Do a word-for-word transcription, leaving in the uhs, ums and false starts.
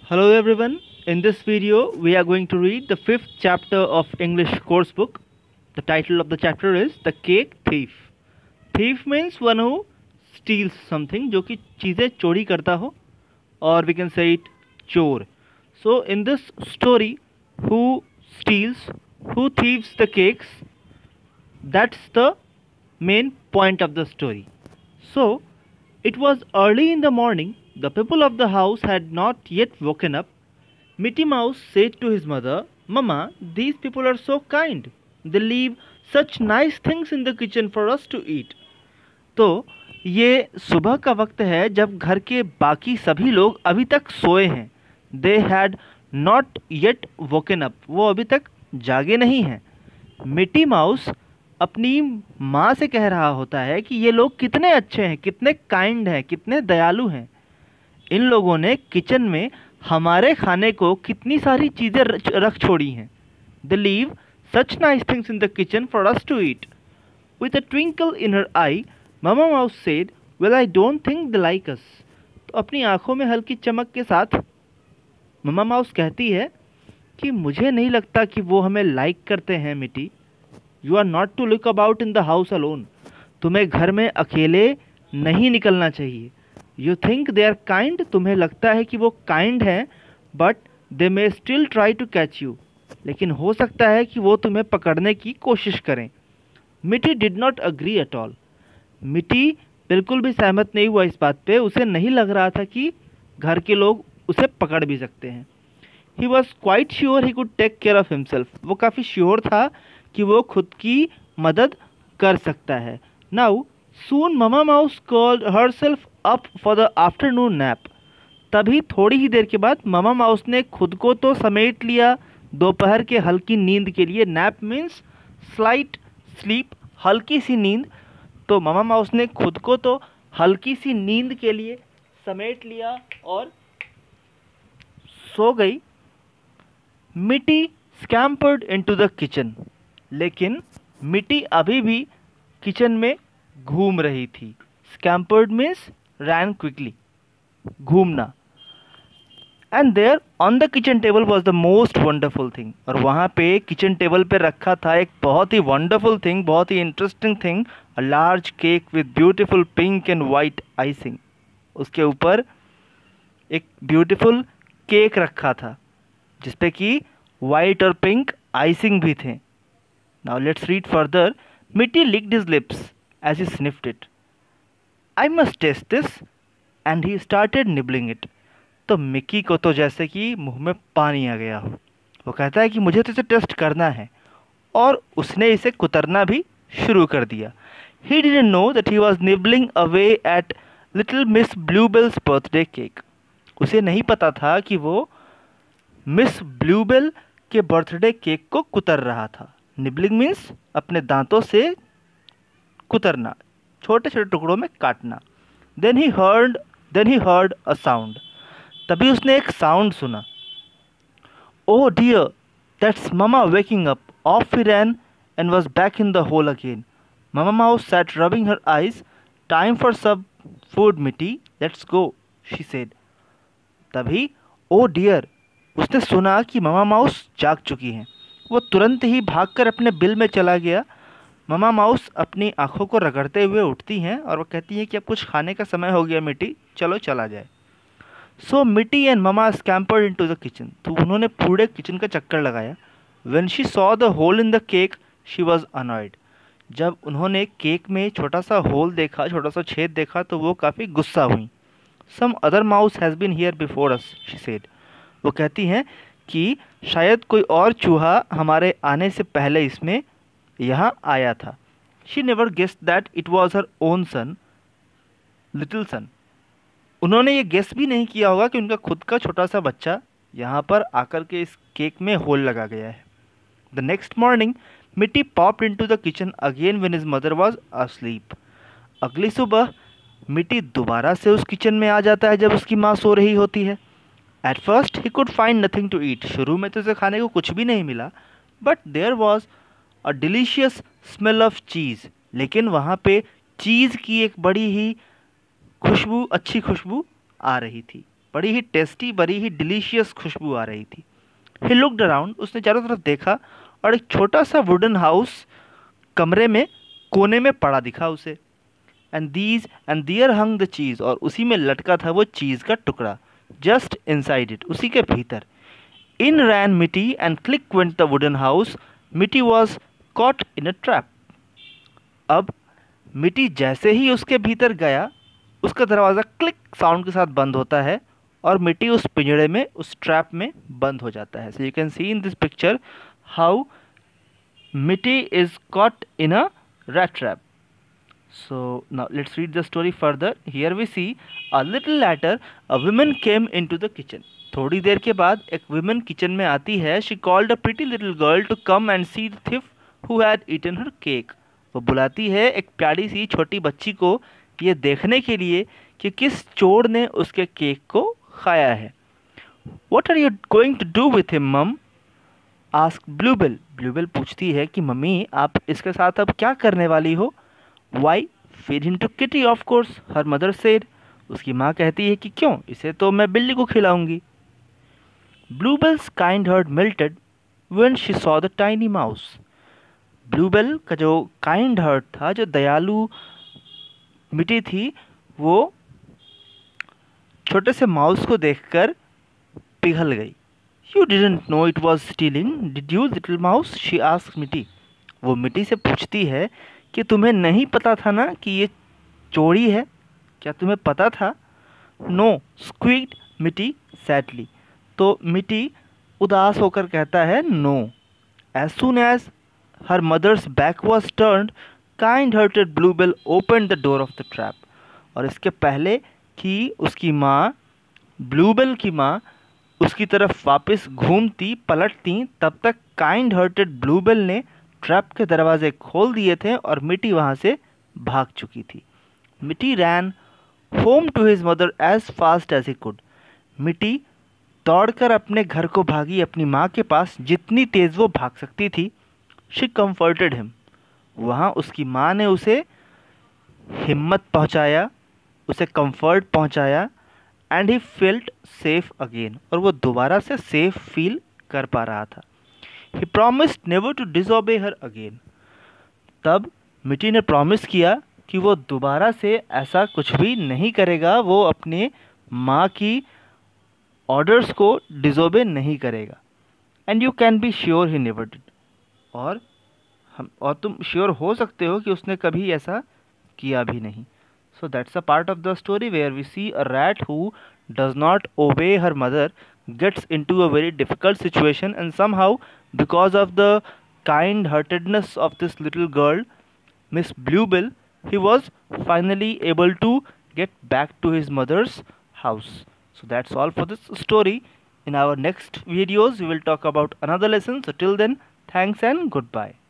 Hello everyone. In this video, we are going to read the fifth chapter of English course book. The title of the chapter is The Cake Thief. Thief means one who steals something, जो कि चीज़ें चोरी करता हो, or we can say it चोर. So in this story, who steals, who thieves the cakes, that's the main point of the story. So it was early in the morning. The people of the house had not yet woken up. Mitty Mouse said to his mother, "Mama, these people are so kind. They leave such nice things in the kitchen for us to eat." तो ये सुबह का वक्त है जब घर के बाकी सभी लोग अभी तक सोए हैं. They had not yet woken up. वो अभी तक जागे नहीं हैं. मिट्टी माउस अपनी माँ से कह रहा होता है कि ये लोग कितने अच्छे हैं, कितने काइंड हैं, कितने दयालु हैं. इन लोगों ने किचन में हमारे खाने को कितनी सारी चीज़ें रख छोड़ी हैं. They leave such nice things in the kitchen for us to eat. With a twinkle in her eye, Mama Mouse said, "Well, I don't think they like us." तो अपनी आंखों में हल्की चमक के साथ ममा माउस कहती है कि मुझे नहीं लगता कि वो हमें लाइक करते हैं Mitti. You are not to look about in the house alone. तुम्हें घर में अकेले नहीं निकलना चाहिए. You think they are kind. तुम्हें लगता है कि वो काइंड हैं, but they may still try to catch you. लेकिन हो सकता है कि वो तुम्हें पकड़ने की कोशिश करें. Mitti did not agree at all. Mitti बिल्कुल भी सहमत नहीं हुआ इस बात पे. उसे नहीं लग रहा था कि घर के लोग उसे पकड़ भी सकते हैं. He was quite sure he could take care of himself. वो काफ़ी श्योर था कि वो खुद की मदद कर सकता है. Now soon mama mouse called herself up for the afternoon nap. तभी थोड़ी ही देर के बाद ममा माउस ने खुद को तो समेट लिया दोपहर के हल्की नींद के लिए. नैप मीन्स स्लाइट स्लीप, हल्की सी नींद. तो ममा माउस ने खुद को तो हल्की सी नींद के लिए समेट लिया और सो गई. मिट्टी स्कैम्पर्ड इनटू द किचन. लेकिन मिट्टी अभी भी किचन में घूम रही थी. स्कैम्पर्ड मीन्स रैन क्विकली, घूमना. And there on the kitchen table was the most wonderful thing. और वहाँ पे किचन टेबल पे रखा था एक बहुत ही वंडरफुल थिंग, बहुत ही interesting thing. A large cake with beautiful pink and white icing. उसके ऊपर एक ब्यूटिफुल केक रखा था जिसपे कि वाइट और पिंक आइसिंग भी थे. Now let's read further. Mitty licked his lips as he sniffed it. I must taste this, and he started nibbling it. तो मिक्की को तो जैसे कि मुंह में पानी आ गया हो. वो कहता है कि मुझे तो इसे टेस्ट करना है, और उसने इसे कुतरना भी शुरू कर दिया. He didn't know that he was nibbling away at little Miss Bluebell's birthday cake. उसे नहीं पता था कि वो मिस ब्लूबेल के बर्थडे केक को कुतर रहा था. निबलिंग मीन्स अपने दांतों से कुतरना, छोटे छोटे टुकड़ों में काटना. Then he heard then he heard a sound. तभी उसने एक साउंड सुना. Oh dear, that's mama waking up. Off he ran and was back in the hole again. Mama mouse sat rubbing her eyes. Time for some food Mitty, let's go, she said. तभी oh dear, उसने सुना कि mama mouse जाग चुकी हैं. वो तुरंत ही भागकर अपने बिल में चला गया. ममा माउस अपनी आंखों को रगड़ते हुए उठती हैं और वो कहती हैं कि अब कुछ खाने का समय हो गया मिट्टी, चलो चला जाए. So Mitty and mama scampered into the kitchen. तो उन्होंने पूरे किचन का चक्कर लगाया. When she saw the hole in the cake she was annoyed. जब उन्होंने केक में छोटा सा होल देखा, छोटा सा छेद देखा, तो वो काफ़ी गुस्सा हुई. Some other mouse has been here before us, she said. वो कहती हैं कि शायद कोई और चूहा हमारे आने से पहले इसमें यहाँ आया था. She never guessed that it was her own son, little son. उन्होंने ये गेस भी नहीं किया होगा कि उनका खुद का छोटा सा बच्चा यहाँ पर आकर के इस केक में होल लगा गया है. The next morning Mitty popped into the kitchen again when his mother was asleep. अगली सुबह मिट्टी दोबारा से उस किचन में आ जाता है जब उसकी माँ सो रही होती है. At first he could find nothing to eat. शुरू में तो उसे खाने को कुछ भी नहीं मिला. But there was a delicious smell of cheese. लेकिन वहाँ पे चीज़ की एक बड़ी ही खुशबू, अच्छी खुशबू आ रही थी. बड़ी ही टेस्टी, बड़ी ही डिलीशियस खुशबू आ रही थी। ही लुक्ड अराउंड, उसने चारों तरफ देखा और एक छोटा सा वुडन हाउस कमरे में कोने में पड़ा दिखा उसे। And these and there hung the cheese, और उसी में लटका था वो चीज़ का टुकड़ा। जस्ट इनसाइड इट, उसी के भीतर। In ran Mitty and click went the wooden house. Mitty was caught in a trap. अब मिट्टी जैसे ही उसके भीतर गया, उसका दरवाज़ा क्लिक साउंड के साथ बंद होता है और मिट्टी उस पिंजड़े में, उस ट्रैप में बंद हो जाता है। So you can see in this picture how Mitty is caught in a rat trap. So now let's read the story further. Here we see a little later a woman came into the kitchen. थोड़ी देर के बाद एक woman kitchen में आती है. She called a pretty little girl to come and see the thief who had eaten her cake. वो बुलाती है एक प्यारी सी छोटी बच्ची को ये देखने के लिए कि किस चोर ने उसके केक को खाया है. What are you going to do with him, mum? Asked Bluebell. Bluebell पूछती है कि मम्मी आप इसके साथ अब क्या करने वाली हो? Why? Feed him to Kitty, of course, her mother said. उसकी माँ कहती है कि क्यों, इसे तो मैं बिल्ली को खिलाऊंगी. Bluebell's kind heart melted when she saw the tiny mouse. Bluebell का जो kind heart था, जो दयालु मिट्टी थी, वो छोटे से माउस को देखकर पिघल गई. You didn't know it was stealing, did you, little mouse? She asked Mitty. वो मिट्टी से पूछती है कि तुम्हें नहीं पता था ना कि ये चोरी है, क्या तुम्हें पता था? नो, स्क्वीक्ड मिट्टी सैडली. तो मिट्टी उदास होकर कहता है no. As soon as her mother's back was turned, kind hearted Bluebell open the door of the trap. और इसके पहले कि उसकी माँ, ब्लूबेल की माँ, उसकी तरफ वापस घूमती पलटती, तब तक काइंड हार्टेड ब्लूबेल ने ट्रैप के दरवाजे खोल दिए थे और मिट्टी वहाँ से भाग चुकी थी. Mitty ran home to his mother as fast as he could. Mitty दौड़कर अपने घर को भागी, अपनी माँ के पास, जितनी तेज़ वो भाग सकती थी. She comforted him. वहाँ उसकी माँ ने उसे हिम्मत पहुँचाया, उसे कंफर्ट पहुँचाया. And he felt safe again, और वो दोबारा से सेफ फील कर पा रहा था. He promised never to disobey her again. तब मिट्टी ने प्रॉमिस किया कि वो दोबारा से ऐसा कुछ भी नहीं करेगा, वो अपने माँ की ऑर्डर्स को डिसोबे नहीं करेगा. And you can be sure he never did. और हम और तुम श्योर हो सकते हो कि उसने कभी ऐसा किया भी नहीं. So that's a part of the story where we see a rat who does not obey her mother gets into a very difficult situation, and somehow because of the kind heartedness of this little girl, Miss Bluebell, he was finally able to get back to his mother's house. So that's all for this story. In our next videos we will talk about another lesson. So till then, thanks and goodbye.